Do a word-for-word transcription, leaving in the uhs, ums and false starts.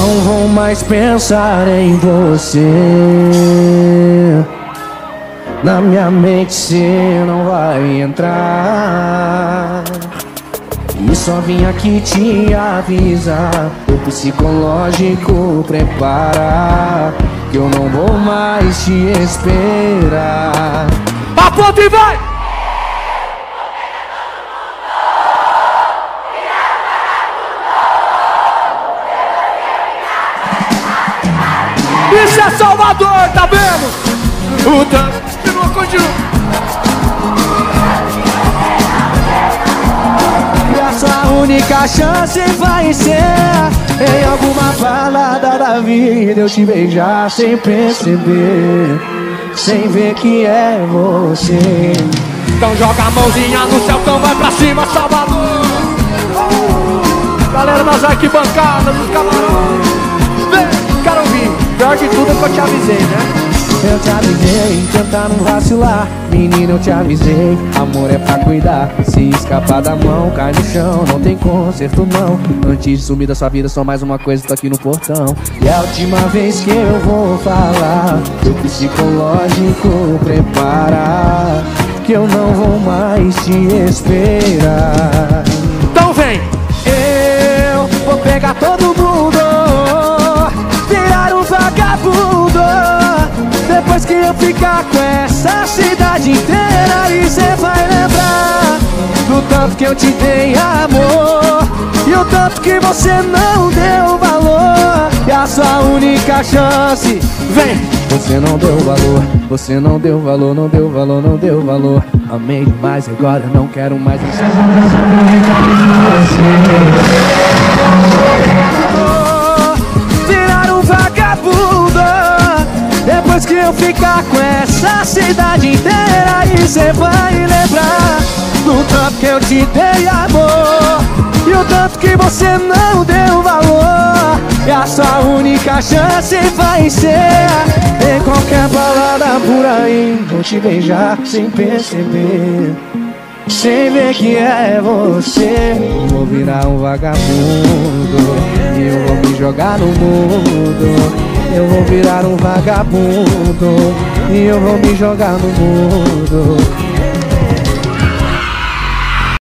não vou mais pensar em você. Na minha mente cê não vai entrar. E só vim aqui te avisar, o psicológico prepara, que eu não vou mais te esperar. Aponta e vai! Isso é Salvador, tá vendo? O tanto, continua, continua. E a sua única chance vai ser em alguma balada da vida eu te beijar sem perceber, sem ver que é você. Então joga a mãozinha no céu, então vai pra cima, Salvador. Galera nas arquibancadas, nos camarões, vem, quero ouvir. Pior de tudo é que eu te avisei, né? Eu te avisei, tentar não vacilar. Menina, eu te avisei, amor é pra cuidar. Se escapar da mão, cai no chão, não tem conserto não. Antes de sumir da sua vida, só mais uma coisa, tô aqui no portão. E é a última vez que eu vou falar, o psicológico prepara, que eu não vou mais te esperar. Então vem! Eu vou pegar todo mundo, virar um vagabundo. Depois que eu ficar com essa cidade inteira, e cê vai lembrar do tanto que eu te dei amor, e o tanto que você não deu valor. E a sua única chance, vem! Você não deu valor, você não deu valor, não deu valor, não deu valor. Amei demais, agora eu não quero mais. Virar um vagabundo. Depois que eu ficar com essa cidade inteira, e cê vai lembrar do tanto que eu te dei amor, e o tanto que você não deu valor. E a sua única chance vai ser em qualquer balada por aí, vou te beijar sem perceber, sem ver que é você. Eu vou virar um vagabundo, e eu vou me jogar no mundo. Eu vou virar um vagabundo, e eu vou me jogar no mundo.